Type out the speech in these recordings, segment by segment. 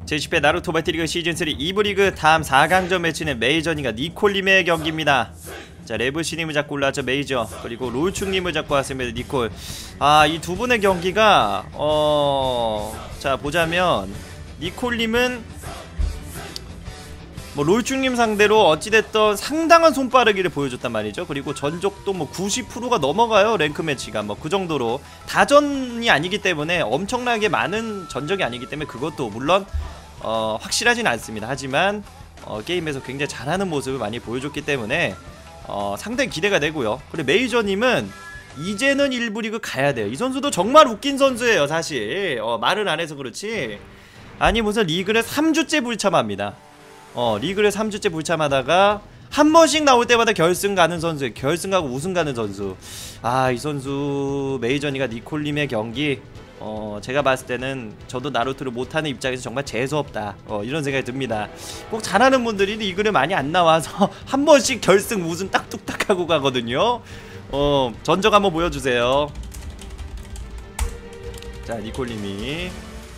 제10회 나루토 배틀리그 시즌3 2부 리그 다음 4강전 매치는 메이저님과 니콜님의 경기입니다. 자, 레브시님을 잡고 올라왔죠, 메이저. 그리고 롤충님을 잡고 왔습니다, 니콜. 아, 이 두 분의 경기가 자, 보자면 니콜님은 뭐 롤충님 상대로 어찌됐던 상당한 손빠르기를 보여줬단 말이죠. 그리고 전적도 뭐 90%가 넘어가요, 랭크 매치가. 뭐 그 정도로 다전이 아니기 때문에 엄청나게 많은 전적이 아니기 때문에 그것도 물론 확실하진 않습니다. 하지만 게임에서 굉장히 잘하는 모습을 많이 보여줬기 때문에 상당히 기대가 되고요. 그리고 메이저님은 이제는 1부 리그 가야 돼요. 이 선수도 정말 웃긴 선수예요, 사실. 말은 안 해서 그렇지. 아니 무슨 리그를 3주째 불참합니다. 리그를 3주째 불참하다가 한 번씩 나올 때마다 결승 가는 선수, 결승 가고 우승 가는 선수. 아, 이 선수 메이저니가 니콜님의 경기 제가 봤을 때는 저도 나루토를 못하는 입장에서 정말 재수없다, 이런 생각이 듭니다. 꼭 잘하는 분들이 리그를 많이 안 나와서 한 번씩 결승 우승 딱 뚝딱 하고 가거든요. 전적 한번 보여주세요. 자, 니콜님이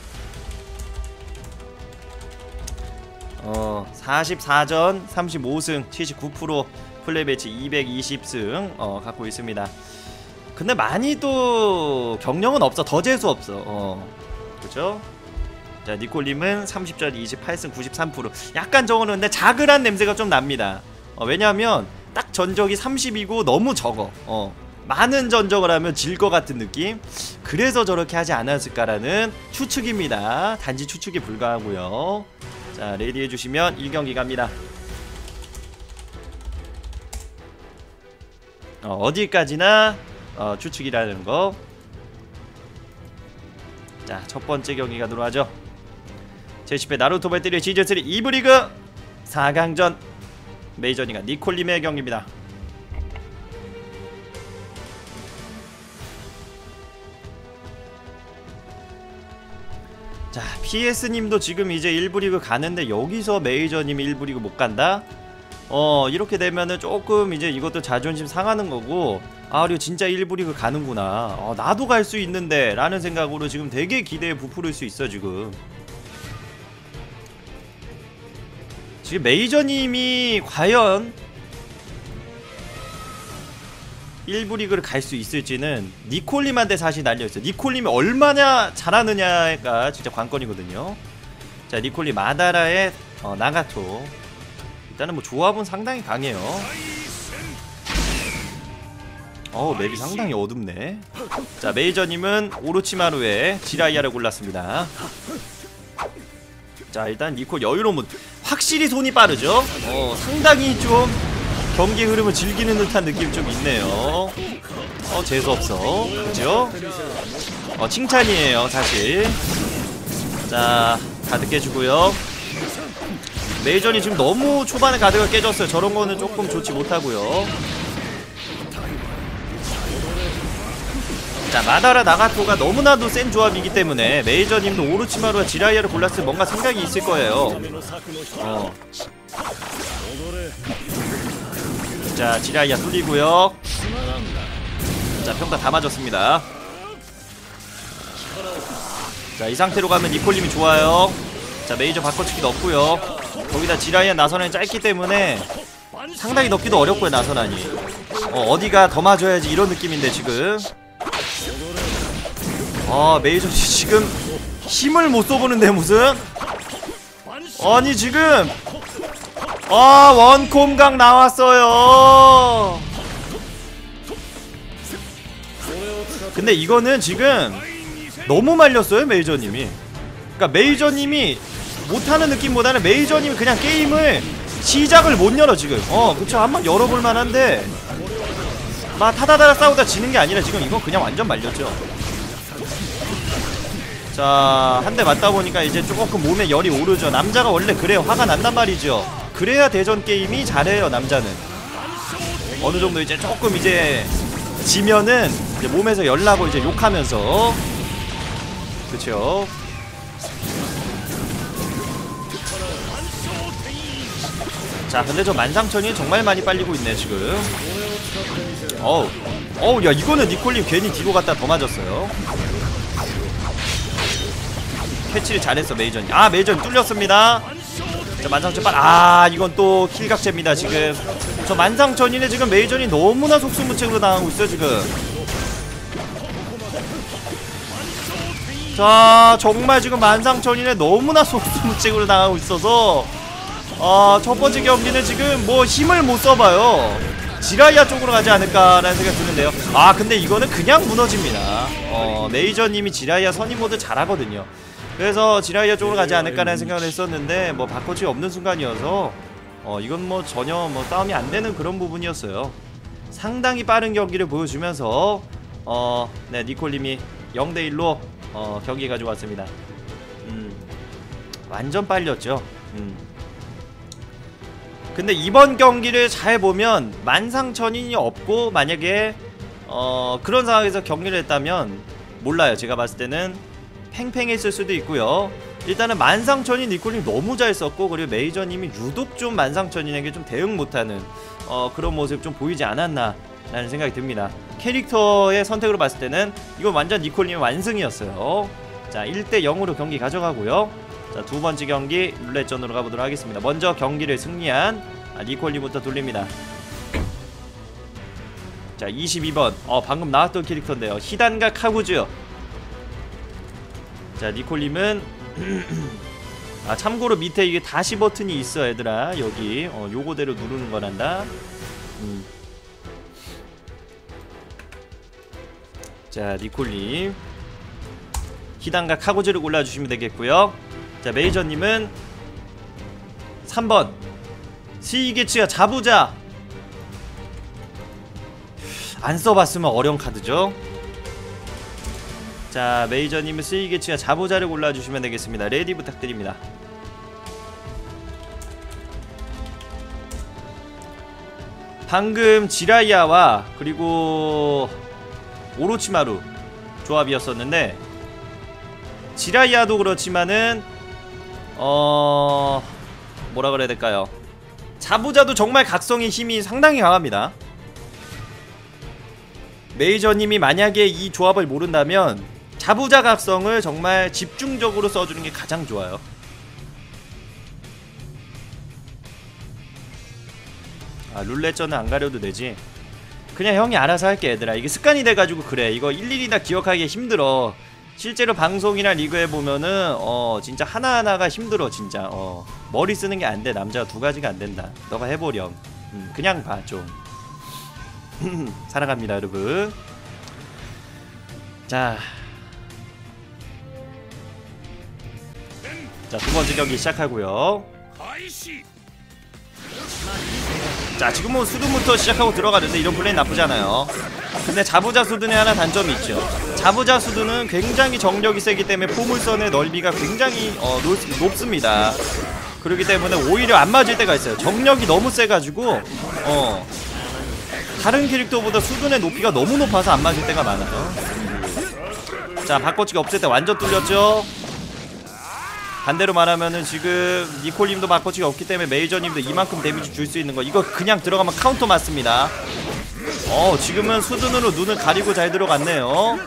44전 35승 79% 플레이 배치 220승 갖고 있습니다. 근데 많이 또 경력은 없어. 더 재수 없어. 그죠? 자, 니콜님은 30전 28승 93%. 약간 적었는데 자글한 냄새가 좀 납니다. 왜냐하면 딱 전적이 30이고 너무 적어. 많은 전적을 하면 질 것 같은 느낌. 그래서 저렇게 하지 않았을까라는 추측입니다. 단지 추측에 불과하고요. 자, 레디 해주시면 1경기 갑니다. 어디까지나 추측이라는 거. 자, 첫 번째 경기가 들어가죠. 제10회 나루토 배틀리그 시즌3 2부 리그 4강전 메이저니가 니콜님의 경기입니다. 자, PS님도 지금 이제 1부 리그 가는데 여기서 메이저님이 1부 리그 못 간다? 이렇게 되면은 조금 이제 이것도 자존심 상하는 거고, 아, 그리고 진짜 1부 리그 가는구나, 나도 갈 수 있는데 라는 생각으로 지금 되게 기대에 부풀을 수 있어. 지금 메이저님이 과연 1부 리그를 갈 수 있을지는 니콜님한테 사실 날려있어요. 니콜님이 얼마나 잘하느냐가 진짜 관건이거든요. 자, 니콜님 마다라의 나가토. 일단은 뭐 조합은 상당히 강해요. 맵이 상당히 어둡네. 자, 메이저님은 오로치마루의 지라이아를 골랐습니다. 자, 일단 니콜 여유로운, 확실히 손이 빠르죠. 상당히 좀 경기 흐름을 즐기는 듯한 느낌이 좀 있네요. 재수없어. 그죠? 칭찬이에요, 사실. 자, 가득 깨주고요. 메이저니 지금 너무 초반에 가드가 깨졌어요. 저런 거는 조금 좋지 못하고요. 자, 마다라 나가토가 너무나도 센 조합이기 때문에 메이저님도 오로치마루와 지라이아를 골랐을 뭔가 생각이 있을 거예요. 자, 지라이아 뚫리고요. 자, 평타 다 맞았습니다. 자, 이 상태로 가면 니콜님이 좋아요. 자, 메이저 바꿔치기 넣고요. 거기다 지라이아 나선안이 짧기 때문에 상당히 넣기도 어렵고요, 나선안이. 어디가 더 맞아야지 이런 느낌인데 지금. 메이저 지금 힘을 못 써보는데 무슨? 아니 지금 원콤각 나왔어요. 근데 이거는 지금 너무 말렸어요, 메이저님이. 그러니까 메이저님이 못하는 느낌보다는 메이저님이 그냥 게임을 시작을 못 열어 지금. 그쵸, 한번 열어볼 만한데 막 타다다다 싸우다 지는 게 아니라 지금 이건 그냥 완전 말렸죠. 자, 한 대 맞다 보니까 이제 조금 몸에 열이 오르죠. 남자가 원래 그래요. 화가 난단 말이죠. 그래야 대전 게임이 잘해요, 남자는. 어느 정도 이제 조금 이제 지면은 이제 몸에서 열 나고 이제 욕하면서. 그쵸. 자, 근데 저 만상천이 정말 많이 빨리고 있네 지금. 야, 이거는 니콜님 괜히 뒤로 갔다 더 맞았어요. 캐치를 잘했어 메이전이. 아 메이전 뚫렸습니다. 자 만상천빨. 이건 또 킬각제입니다 지금. 저 만상천인의 지금 메이전이 너무나 속수무책으로 당하고 있어요 지금. 자 정말 지금 만상천인의 너무나 속수무책으로 당하고 있어서 첫 번째 경기는 지금 뭐 힘을 못 써봐요. 지라이아 쪽으로 가지 않을까라는 생각이 드는데요. 근데 이거는 그냥 무너집니다. 메이저님이 지라이아 선임모드 잘하거든요. 그래서 지라이아 쪽으로 가지 않을까라는 생각을 했었는데 뭐 바꿔치 없는 순간이어서 이건 뭐 전혀 뭐 싸움이 안 되는 그런 부분이었어요. 상당히 빠른 경기를 보여주면서 네 니콜님이 0대1로 경기 가지고 왔습니다. 완전 빨렸죠. 근데 이번 경기를 잘 보면 만상천인이 없고 만약에 그런 상황에서 경기를 했다면 몰라요. 제가 봤을 때는 팽팽했을 수도 있고요. 일단은 만상천인 니콜님 너무 잘 썼고 그리고 메이저님이 유독 좀 만상천인에게 좀 대응 못하는 그런 모습 좀 보이지 않았나 라는 생각이 듭니다. 캐릭터의 선택으로 봤을 때는 이건 완전 니콜님의 완승이었어요. 자 1대0으로 경기 가져가고요. 자 두번째 경기 룰렛전으로 가보도록 하겠습니다. 먼저 경기를 승리한 니콜님부터 돌립니다. 자 22번 방금 나왔던 캐릭터인데요. 히단가 카구즈. 자 니콜님은 참고로 밑에 이게 다시 버튼이 있어 얘들아. 여기 요거대로 누르는 거란다. 자 니콜님 히단가 카구즈를 골라주시면 되겠고요. 자 메이저님은 3번 스이게츠야 자부자. 안 써봤으면 어려운 카드죠. 자 메이저님은 스이게츠야 자부자를 골라주시면 되겠습니다. 레디 부탁드립니다. 방금 지라이아와 그리고 오로치마루 조합이었었는데 지라이아도 그렇지만은 뭐라 그래야 될까요? 자부자도 정말 각성의 힘이 상당히 강합니다. 메이저님이 만약에 이 조합을 모른다면 자부자 각성을 정말 집중적으로 써주는 게 가장 좋아요. 룰렛전은 안 가려도 되지. 그냥 형이 알아서 할게 얘들아. 이게 습관이 돼가지고 그래. 이거 일일이 다 기억하기 힘들어. 실제로 방송이나 리그에 보면은 진짜 하나하나가 힘들어 진짜. 머리 쓰는 게 안 돼. 남자가 두 가지가 안 된다. 너가 해보렴. 그냥 봐 좀. 사랑합니다 여러분. 자 두번째 경기 시작하고요. 자 지금은 수둔부터 시작하고 들어가는데 이런 플레이 나쁘지 않아요. 근데 자부자 수둔에 하나 단점이 있죠. 자부자 수둔은 굉장히 정력이 세기 때문에 포물선의 넓이가 굉장히 높습니다. 그렇기 때문에 오히려 안 맞을 때가 있어요. 정력이 너무 세가지고 다른 캐릭터보다 수둔의 높이가 너무 높아서 안 맞을 때가 많아요. 자 바꿔치기 없을 때 완전 뚫렸죠. 반대로 말하면은 지금 니콜님도 바꿔치기 없기 때문에 메이저님도 이만큼 데미지 줄 수 있는 거 이거 그냥 들어가면 카운터 맞습니다. 지금은 수둔으로 눈을 가리고 잘 들어갔네요.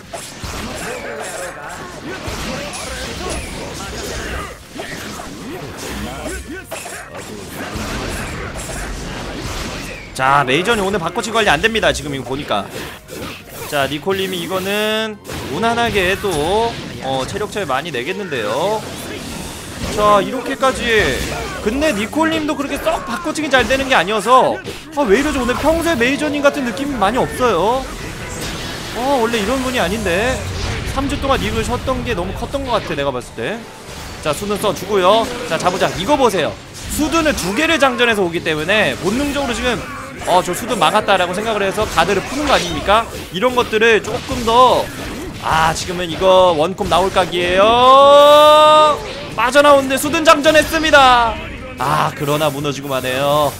자 메이저는 오늘 바꿔치기 관리 안됩니다. 지금 이거 보니까. 자 니콜님이 이거는 무난하게 또 체력 차이 많이 내겠는데요. 자 이렇게까지. 근데 니콜님도 그렇게 썩 바꿔치기 잘 되는 게 아니어서 왜 이러지 오늘 평소에 메이저님 같은 느낌이 많이 없어요. 원래 이런 분이 아닌데 3주 동안 리그를 쉬었던 게 너무 컸던 것 같아 내가 봤을 때. 자 수둔 써주고요. 자 자부자 이거 보세요. 수둔을 2개를 장전해서 오기 때문에 본능적으로 지금 저 수둔 막았다라고 생각을 해서 가드를 푸는 거 아닙니까? 이런 것들을 조금 더 지금은 이거 원콤 나올 각이에요. 빠져나오는데 수둔 장전했습니다. 그러나 무너지고 마네요.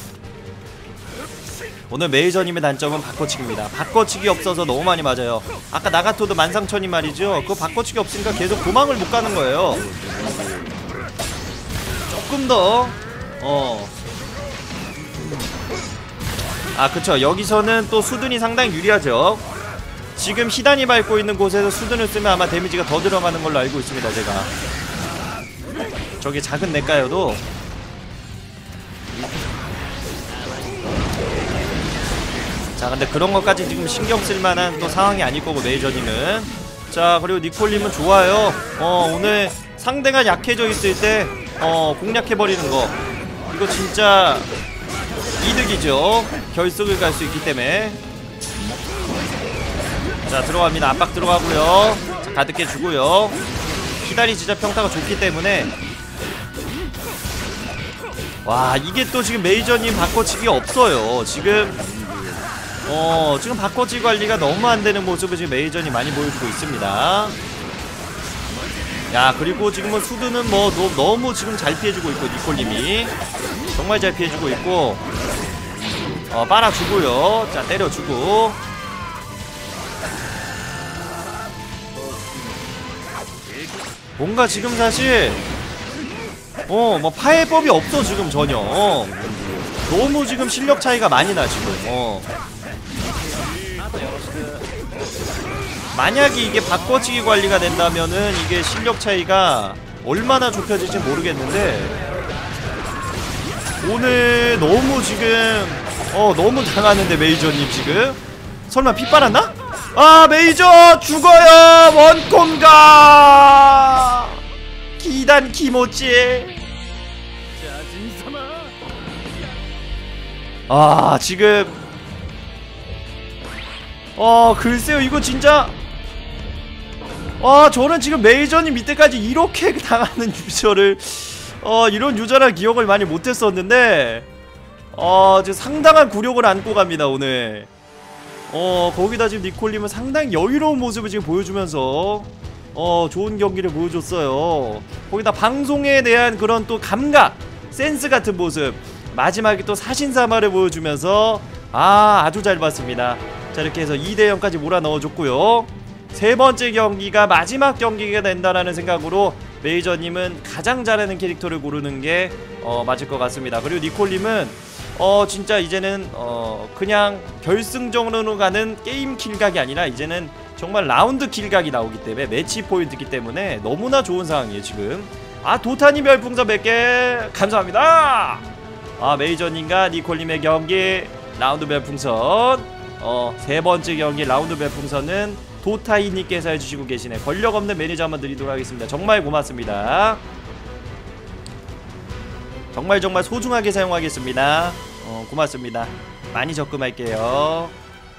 오늘 메이저님의 단점은 바꿔치기입니다. 바꿔치기 없어서 너무 많이 맞아요. 아까 나가토도 만상천이 말이죠. 그거 바꿔치기 없으니까 계속 도망을 못 가는 거예요. 조금 더 그쵸. 여기서는 또 수둔이 상당히 유리하죠. 지금 히단이 밟고 있는 곳에서 수둔을 쓰면 아마 데미지가 더 들어가는 걸로 알고 있습니다 제가. 저게 작은 냇가여도 자 근데 그런 것까지 지금 신경 쓸만한 또 상황이 아닐 거고 메이저님은. 자 그리고 니콜님은 좋아요. 오늘 상대가 약해져 있을 때 공략해버리는 거 이거 진짜 이득이죠. 결승을 갈 수 있기 때문에. 자 들어갑니다. 압박 들어가고요. 자, 가득해 주고요. 기다리 진짜 평타가 좋기 때문에. 와 이게 또 지금 메이저님 바꿔치기 없어요 지금. 지금 바꿔치기 관리가 너무 안되는 모습을 지금 메이저님 많이 보여주고 있습니다. 야 그리고 지금은 수드는 뭐 너무 지금 잘 피해주고 있고 니콜님이 정말 잘 피해주고 있고 빨아주고요. 자 때려주고. 뭔가 지금 사실 뭐 파해법이 없어 지금 전혀. 너무 지금 실력 차이가 많이 나 지금. 만약에 이게 바꿔치기 관리가 된다면은 이게 실력 차이가 얼마나 좁혀질지 모르겠는데 오늘 너무 지금 너무 당하는데 메이저님 지금 설마 피 빨았나? 아 메이저 죽어요. 원콤가 기단 키모찌. 아 지금 글쎄요 이거 진짜 저는 지금 메이저님 밑에까지 이렇게 당하는 유저를 이런 유저라 기억을 많이 못했었는데 지금 상당한 굴욕을 안고 갑니다 오늘. 거기다 지금 니콜님은 상당히 여유로운 모습을 지금 보여주면서 좋은 경기를 보여줬어요. 거기다 방송에 대한 그런 또 감각, 센스 같은 모습, 마지막에 또 사신사마를 보여주면서 아주 잘 봤습니다. 자 이렇게 해서 2대0까지 몰아넣어줬고요. 세 번째 경기가 마지막 경기가 된다라는 생각으로 메이저님은 가장 잘하는 캐릭터를 고르는 게 맞을 것 같습니다. 그리고 니콜님은 진짜 이제는 그냥 결승전으로 가는 게임 킬각이 아니라 이제는 정말 라운드 킬각이 나오기 때문에 매치 포인트이기 때문에 너무나 좋은 상황이에요 지금. 도타님 별풍선 100개 감사합니다. 메이저님과 니콜님의 경기 라운드 별풍선 세 번째 경기 라운드 별풍선은 도타이님께서 해주시고 계시네. 권력 없는 매니저 한번 드리도록 하겠습니다. 정말 고맙습니다. 정말 소중하게 사용하겠습니다. 고맙습니다. 많이 적금할게요.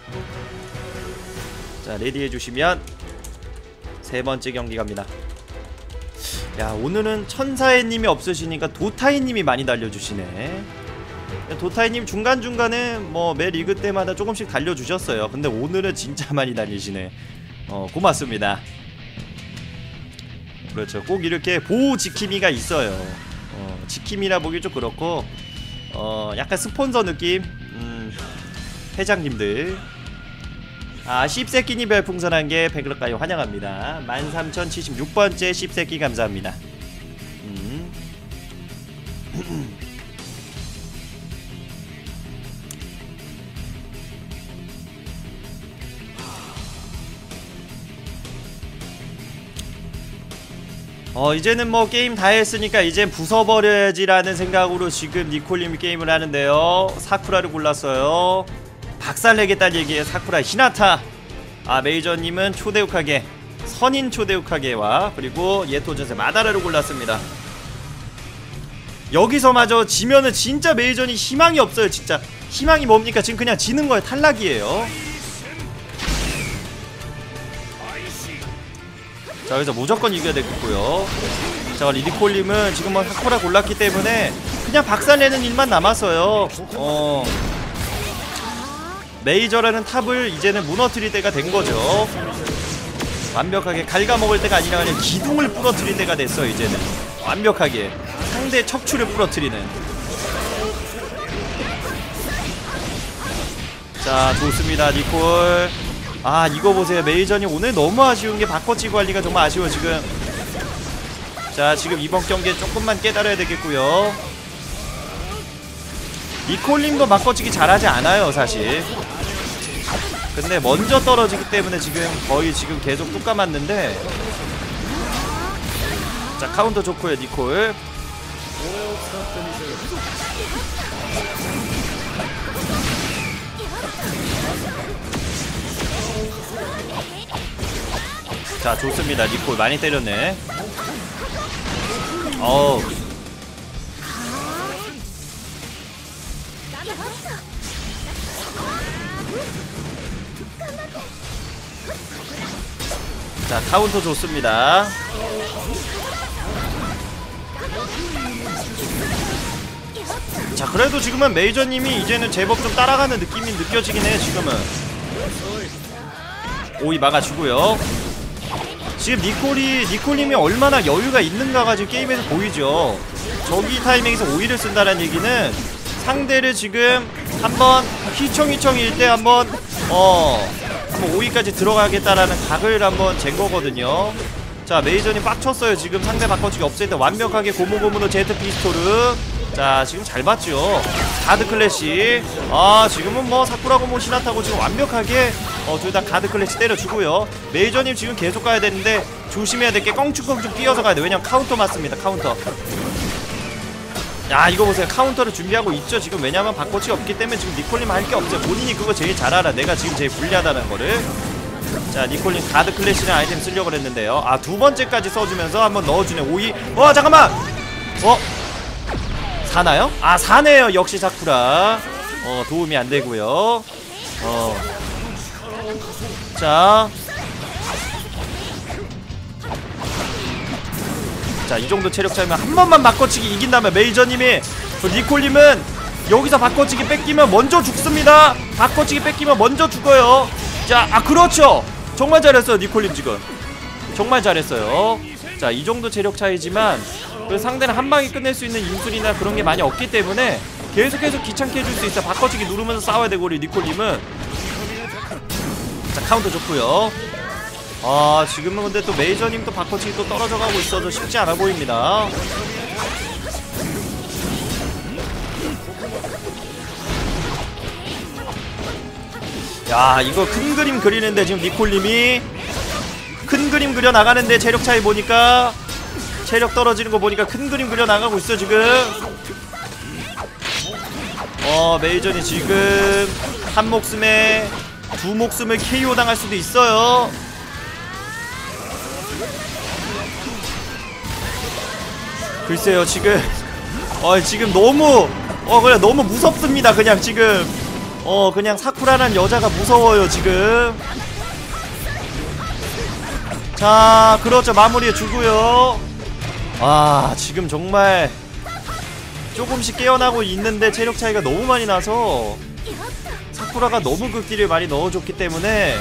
자 레디 해주시면 세 번째 경기 갑니다. 야 오늘은 천사해님이 없으시니까 도타이님이 많이 달려주시네. 도타이님 중간중간에 뭐 매 리그 때마다 조금씩 달려주셨어요. 근데 오늘은 진짜 많이 달리시네. 고맙습니다. 그렇죠. 꼭 이렇게 보호 지킴이가 있어요. 지킴이라 보기 좀 그렇고 약간 스폰서 느낌. 회장님들 씹새끼니 별풍선 한개 팬클럽까지 환영합니다. 13,076번째 씹새끼 감사합니다. 이제는 뭐 게임 다 했으니까 이젠 부숴버려야지라는 생각으로 지금 니콜님이 게임을 하는데요. 사쿠라를 골랐어요. 박살내겠다는 얘기에 사쿠라 히나타. 메이저님은 초대우카게 선인 초대우카게와 그리고 예토전세 마다라를 골랐습니다. 여기서마저 지면은 진짜 메이저니 희망이 없어요. 진짜 희망이 뭡니까? 지금 그냥 지는 거예요. 탈락이에요. 자 여기서 무조건 이겨야 되겠고요. 자 리디콜님은 지금 뭐 사쿠라 골랐기 때문에 그냥 박살내는 일만 남았어요. 메이저라는 탑을 이제는 무너뜨릴 때가 된 거죠. 완벽하게 갉아먹을 때가 아니라 그냥 기둥을 부러뜨릴 때가 됐어. 이제는 완벽하게 상대 척추를 부러뜨리는. 자 좋습니다 니콜. 이거 보세요. 메이저님 오늘 너무 아쉬운게 바꿔치기 관리가 정말 아쉬워 지금. 자 지금 이번 경기에 조금만 깨달아야 되겠고요. 니콜님도 바꿔치기 잘하지 않아요 사실. 근데 먼저 떨어지기 때문에 지금 거의 지금 계속 뚝 감았는데 자, 카운터 좋고요, 니콜. 자, 좋습니다. 니콜 많이 때렸네. 어우. 자, 카운터 좋습니다. 자, 그래도 지금은 메이저님이 이제는 제법 좀 따라가는 느낌이 느껴지긴 해. 지금은 오이 막아주고요. 지금 니콜님이 얼마나 여유가 있는가가 지금 게임에서 보이죠. 저기 타이밍에서 오이를 쓴다는 얘기는 상대를 지금 한번 휘청휘청일 때 한번 한번 5위까지 들어가겠다라는 각을 한번 잰 거거든요. 자, 메이저님 빡쳤어요. 지금 상대 바꿔치기 없을 때 완벽하게 고무고무로 제트 피스토르. 자, 지금 잘 봤죠. 가드 클래시. 아, 지금은 뭐 사쿠라고 뭐 시나타고 지금 완벽하게 둘 다 가드 클래시 때려주고요. 메이저님 지금 계속 가야 되는데 조심해야 될 게 껑충껑충 뛰어서 가야 돼. 왜냐면 카운터 맞습니다. 카운터. 야, 이거 보세요. 카운터를 준비하고 있죠 지금. 왜냐면 바꿔치기 없기 때문에 지금 니콜님 할 게 없어요. 본인이 그거 제일 잘 알아. 내가 지금 제일 불리하다는 거를. 자, 니콜님 가드 클래시라는 아이템 쓰려고 그랬는데요. 아, 두 번째까지 써주면서 한번 넣어주네. 5위. 잠깐만. 사나요? 아, 사네요. 역시 사쿠라. 도움이 안 되고요. 자, 이 정도 체력 차이면 한 번만 바꿔치기 이긴다면 메이저님이 니콜님은 여기서 바꿔치기 뺏기면 먼저 죽습니다. 바꿔치기 뺏기면 먼저 죽어요. 자, 그렇죠. 정말 잘했어요. 니콜님 지금 정말 잘했어요. 자, 이 정도 체력 차이지만 그 상대는 한 방에 끝낼 수 있는 인술이나 그런 게 많이 없기 때문에 계속해서 귀찮게 해줄 수 있어. 바꿔치기 누르면서 싸워야 되고 우리 니콜님은. 자, 카운터 좋고요. 아, 지금은 근데 또 메이저님 또 바꿔치기 또 떨어져 가고 있어서 쉽지 않아 보입니다. 야, 이거 큰 그림 그리는데 지금 니콜님이 큰 그림 그려 나가는데 체력 차이 보니까 체력 떨어지는 거 보니까 큰 그림 그려 나가고 있어 지금. 메이저니 지금 한 목숨에 두 목숨을 KO 당할 수도 있어요. 글쎄요, 지금 지금 너무 그냥 너무 무섭습니다. 그냥 지금 그냥 사쿠라라는 여자가 무서워요 지금. 자, 그렇죠. 마무리해 주고요. 아, 지금 정말 조금씩 깨어나고 있는데 체력 차이가 너무 많이 나서 사쿠라가 너무 극딜을 많이 넣어줬기 때문에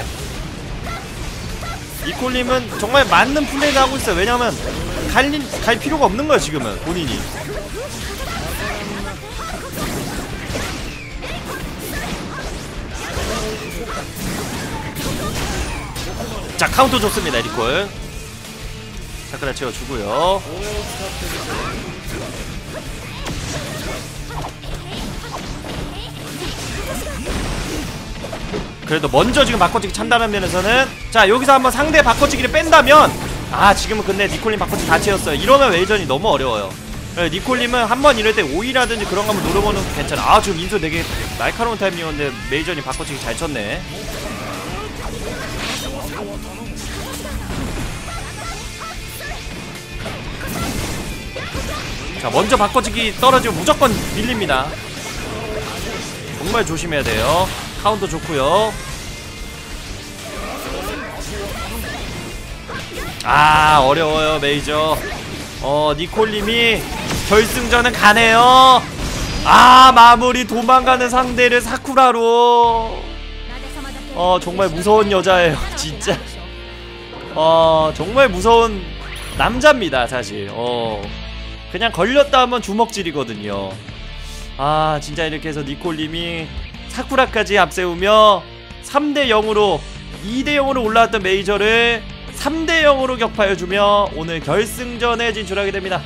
니콜님은 정말 맞는 플레이를 하고 있어요. 왜냐면 갈 필요가 없는 거야 지금은 본인이. 자, 카운터 좋습니다. 니콜 사쿠라 채워주고요. 그래도 먼저 지금 바꿔치기 찬다는 면에서는 자, 여기서 한번 상대 바꿔치기를 뺀다면 지금은 근데 니콜님 바꿔치기 다 채웠어요. 이러면 웨이전이 너무 어려워요. 니콜님은 한번 이럴 때 5위라든지 그런 거 한번 노려보는 거 괜찮아. 지금 인수 되게 날카로운 타이밍이었는데 메이저님 바꿔치기 잘 쳤네. 자, 먼저 바꿔치기 떨어지면 무조건 밀립니다. 정말 조심해야 돼요. 카운터 좋고요. 어려워요 메이저. 니콜님이 결승전은 가네요. 마무리. 도망가는 상대를 사쿠라로. 정말 무서운 여자예요 진짜. 정말 무서운 남자입니다 사실. 그냥 걸렸다 하면 주먹질이거든요. 진짜 이렇게 해서 니콜님이 사쿠라까지 앞세우며 3대0으로 2대0으로 올라왔던 메이저를 3대0으로 격파해주며 오늘 결승전에 진출하게 됩니다.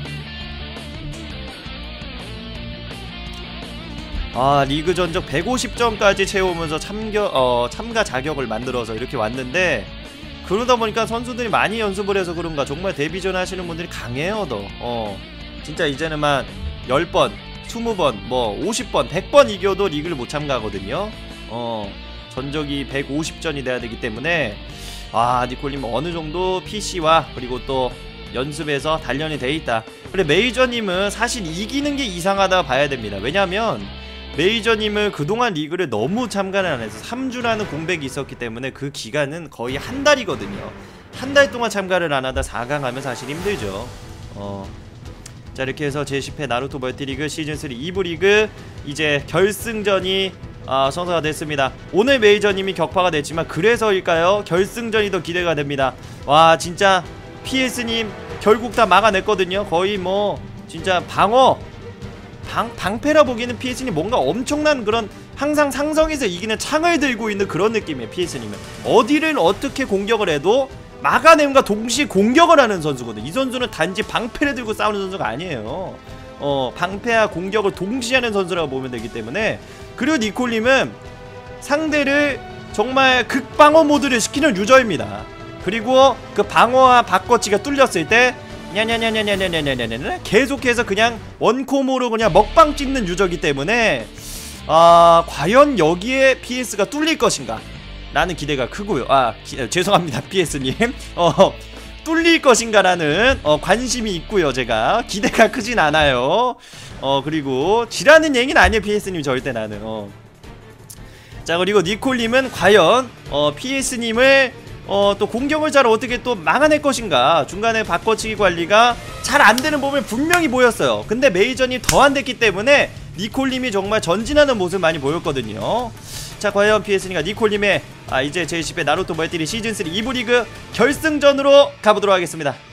리그 전적 150점까지 채우면서 참가 자격을 만들어서 이렇게 왔는데 그러다 보니까 선수들이 많이 연습을 해서 그런가 정말 데뷔전 하시는 분들이 강해요. 진짜 이제는 만 10번 20번 뭐 50번 100번 이겨도 리그를 못 참가하거든요. 전적이 150전이 돼야 되기 때문에 니콜님 어느정도 PC와 그리고 또 연습에서 단련이 돼 있다. 그래 메이저님은 사실 이기는 게 이상하다 봐야 됩니다. 왜냐하면 메이저님은 그동안 리그를 너무 참가를 안 해서 3주라는 공백이 있었기 때문에 그 기간은 거의 한 달이거든요. 한 달 동안 참가를 안 하다 4강 하면 사실 힘들죠. 자 이렇게 해서 제10회 나루토 멀티리그 시즌3 2부 리그 이제 결승전이 성사가 됐습니다. 오늘 메이저님이 격파가 됐지만 그래서일까요? 결승전이 더 기대가 됩니다. 와 진짜 PS님 결국 다 막아냈거든요. 거의 뭐 진짜 방패라 보기에는 PS님 뭔가 엄청난 그런 항상 상성에서 이기는 창을 들고 있는 그런 느낌이에요. PS님은 어디를 어떻게 공격을 해도 막아냄과 동시에 공격을 하는 선수거든. 이 선수는 단지 방패를 들고 싸우는 선수가 아니에요. 방패와 공격을 동시에 하는 선수라고 보면 되기 때문에. 그리고 니콜님은 상대를 정말 극방어 모드를 시키는 유저입니다. 그리고 그 방어와 바꿔치기가 뚫렸을 때 냐냐냐냐냐냐냐냐냐 계속해서 그냥 원콤으로 그냥 먹방 찍는 유저이기 때문에 과연 여기에 PS가 뚫릴 것인가 라는 기대가 크고요. 죄송합니다 PS님. 뚫릴 것인가라는 관심이 있고요. 제가 기대가 크진 않아요. 그리고 지라는 얘기는 아니에요 PS님 절대 나는. 자 그리고 니콜님은 과연 PS님을 또 공격을 잘 어떻게 또 막아낼 것인가. 중간에 바꿔치기 관리가 잘 안되는 부분이 분명히 보였어요. 근데 메이저님 더 안됐기 때문에 니콜님이 정말 전진하는 모습 많이 보였거든요. 자 과연 PS님과 니콜님의 이제 제10회 나루토 멀티리 시즌3 2부 리그 결승전으로 가보도록 하겠습니다.